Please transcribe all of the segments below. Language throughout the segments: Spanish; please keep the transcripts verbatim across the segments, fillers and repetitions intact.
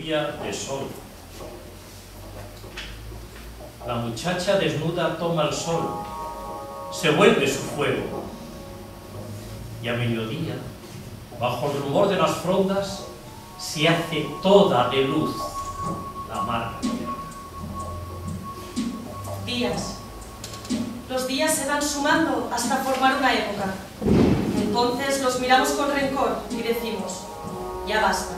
día de sol. La muchacha desnuda toma el sol, se vuelve su fuego. Y a mediodía, bajo el rumor de las frondas, se hace toda de luz la amarga tierra. Días. Los días se van sumando hasta formar una época. Entonces los miramos con rencor y decimos, ya basta.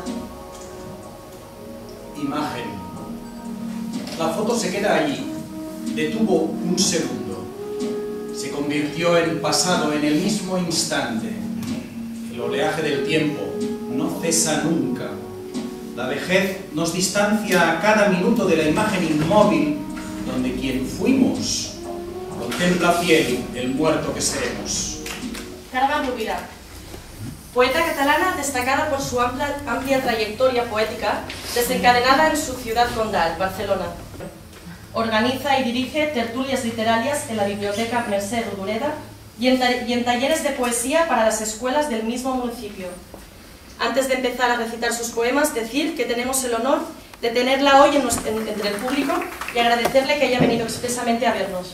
Imagen. La foto se queda allí. Detuvo un segundo. Se convirtió en pasado en el mismo instante. El oleaje del tiempo no cesa nunca. La vejez nos distancia a cada minuto de la imagen inmóvil donde quien fuimos contempla fiel el muerto que seremos. Carme Rovira, poeta catalana destacada por su amplia, amplia trayectoria poética, desencadenada en su ciudad condal, Barcelona. Organiza y dirige tertulias literarias en la Biblioteca Mercè Rodoreda y en, y en talleres de poesía para las escuelas del mismo municipio. Antes de empezar a recitar sus poemas, decir que tenemos el honor de tenerla hoy en, en, entre el público y agradecerle que haya venido expresamente a vernos.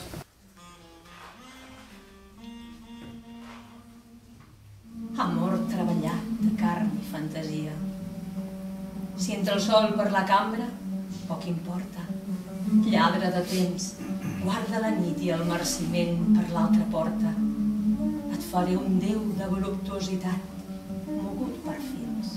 Amor treballat de carn i fantasia. Si entra el sol per la cambra, poc importa. Lladre de temps, guarda la nit i el marciment per l'altra porta. Et faré un déu de voluptuositat, mogut per fils.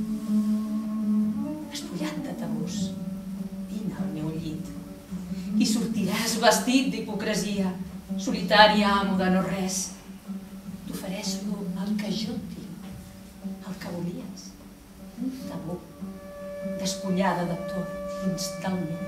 Espullat de tabús, vine al meu llit. I sortiràs vestit d'hipocresia, solitari amo de no res. T'ofereixo el que jo tinc, el que volies, un tabú, despullada de tot dins del meu